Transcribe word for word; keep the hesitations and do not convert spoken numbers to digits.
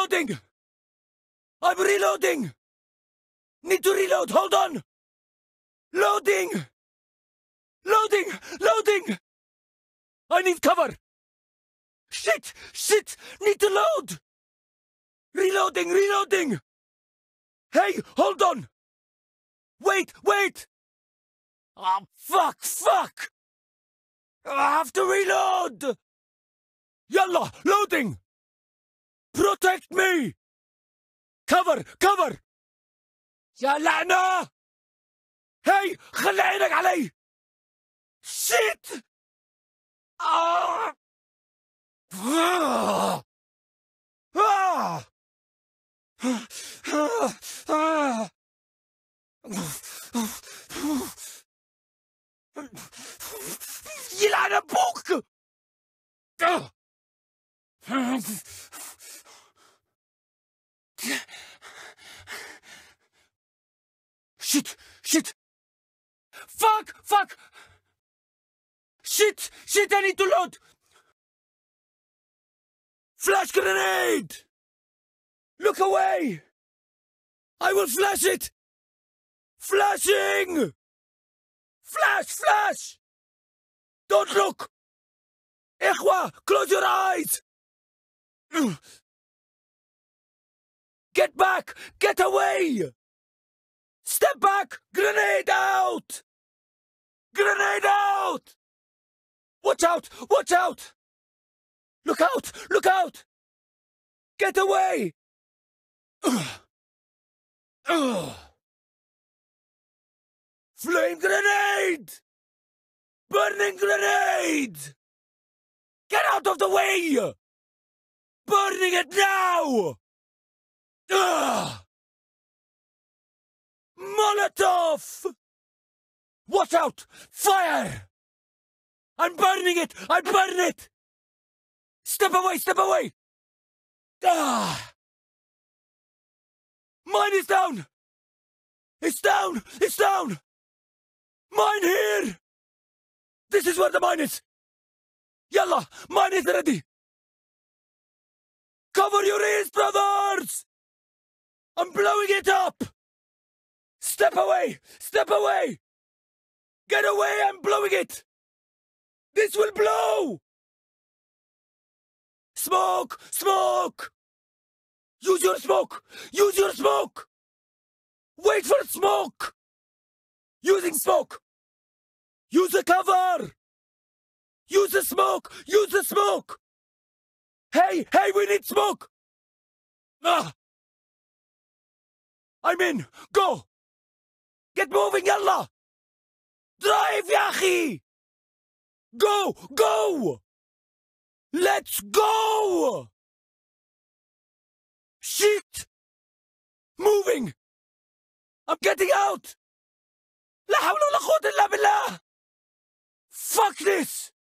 reloading! I'm reloading! Need to reload, hold on! Loading! Loading! Loading! I need cover! Shit! Shit! Need to load! Reloading! Reloading! Hey, hold on! Wait! Wait! Oh, fuck! Fuck! I have to reload! Yalla! Loading! Protect me! Cover! Cover! يا لعنة! هاي خلي عينك علي! شيت! آه! آه! آه! آه! يلعن أبوك! Shit! Shit! Fuck! Fuck! Shit! Shit! I need to load! Flash grenade! Look away! I will flash it! Flashing! Flash! Flash! Don't look! Ikhwa! Close your eyes! Get back! Get away! Step back! Grenade out! Grenade out! Watch out! Watch out! Look out! Look out! Get away! Ugh. Ugh. Flame grenade! Burning grenade! Get out of the way! Burning it now! Ugh. Molotov! Watch out! Fire! I'm burning it! I burn it! Step away! Step away! Ah! Mine is down! It's down! It's down! Mine here! This is where the mine is! Yalla! Mine is ready! Cover your ears, brothers! I'm blowing it up! Step away! Step away! Get away! I'm blowing it! This will blow! Smoke! Smoke! Use your smoke! Use your smoke! Wait for smoke! Using smoke! Use the cover! Use the smoke! Use the smoke! Hey! Hey! We need smoke! Ah! I'm in! Go! Get moving, yalla! Drive, yachi! Go! Go! Let's go! Shit! Moving! I'm getting out! لا حول ولا قوة إلا بالله! Fuck this!